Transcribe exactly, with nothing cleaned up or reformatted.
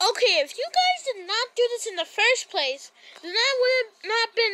Okay, if you guys did not do this in the first place, then I would have not been